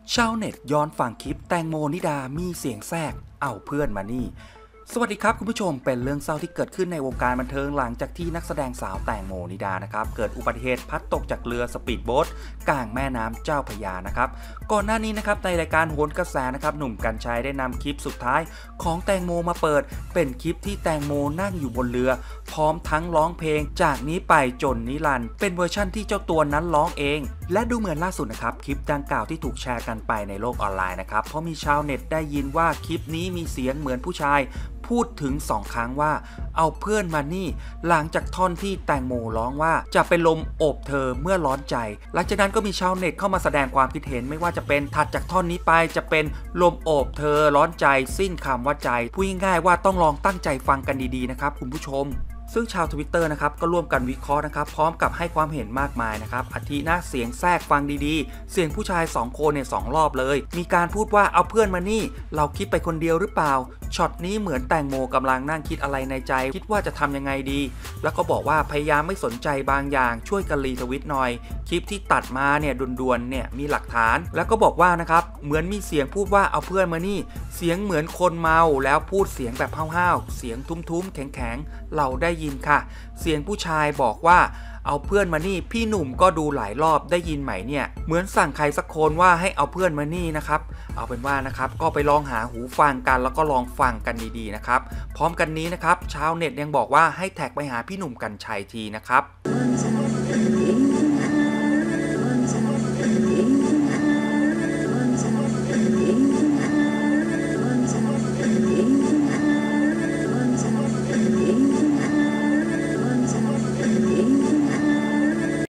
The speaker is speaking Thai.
ชาวเน็ตย้อนฟังคลิปแตงโมนิดามีเสียงแทรกเอาเพื่อนมานี่สวัสดีครับคุณผู้ชมเป็นเรื่องเศร้าที่เกิดขึ้นในวงการบันเทิงหลังจากที่นักแสดงสาวแตงโมนิดานะครับเกิดอุบัติเหตุพัดตกจากเรือสปีดโบ๊ทกลางแม่น้ำเจ้าพระยานะครับก่อนหน้านี้นะครับในรายการโหนกระแสนะครับหนุ่มกรรชัยได้นำคลิปสุดท้ายของแตงโมมาเปิดเป็นคลิปที่แตงโมนั่งอยู่บนเรือพร้อมทั้งร้องเพลงจากนี้ไปจนนิรันดร์เป็นเวอร์ชั่นที่เจ้าตัวนั้นร้องเองและดูเหมือนล่าสุดนะครับคลิปดังกล่าวที่ถูกแชร์กันไปในโลกออนไลน์นะครับเพราะมีชาวเน็ตได้ยินว่าคลิปนี้มีเสียงเหมือนผู้ชายพูดถึง2 ครั้งว่าเอาเพื่อนมานี่หลังจากท่อนที่แตงโมร้องว่าจะเป็นลมโอบเธอเมื่อร้อนใจหลังจากนั้นก็มีชาวเน็ตเข้ามาแสดงความคิดเห็นไม่ว่าจะเป็นถัดจากท่อนนี้ไปจะเป็นลมโอบเธอร้อนใจสิ้นคำว่าใจพูดง่ายๆว่าต้องลองตั้งใจฟังกันดีๆนะครับคุณผู้ชมซึ่งชาว Twitter นะครับก็ร่วมกันวิเคราะห์นะครับพร้อมกับให้ความเห็นมากมายนะครับอาทินะเสียงแทรกฟังดีๆเสียงผู้ชาย2 คนเนี่ย2 รอบเลยมีการพูดว่าเอาเพื่อนมานี่เราคิดไปคนเดียวหรือเปล่าช็อตนี้เหมือนแตงโมกำลังนั่งคิดอะไรในใจคิดว่าจะทำยังไงดีแล้วก็บอกว่าพยายามไม่สนใจบางอย่างช่วยกันรีทวิตหน่อยคลิปที่ตัดมาเนี่ยด่วนๆเนี่ยมีหลักฐานแล้วก็บอกว่านะครับเหมือนมีเสียงพูดว่าเอาเพื่อนมานี่เสียงเหมือนคนเมาแล้วพูดเสียงแบบห้าวๆเสียงทุ้มๆแข็งๆเราได้ยินค่ะเสียงผู้ชายบอกว่าเอาเพื่อนมานี่พี่หนุ่มก็ดูหลายรอบได้ยินไหมเนี่ยเหมือนสั่งใครสักคนว่าให้เอาเพื่อนมานี่นะครับเอาเป็นว่านะครับก็ไปลองหาหูฟังกันแล้วก็ลองฟังกันดีๆนะครับพร้อมกันนี้นะครับชาวเน็ตยังบอกว่าให้แท็กไปหาพี่หนุ่มกรรชัยทีนะครับ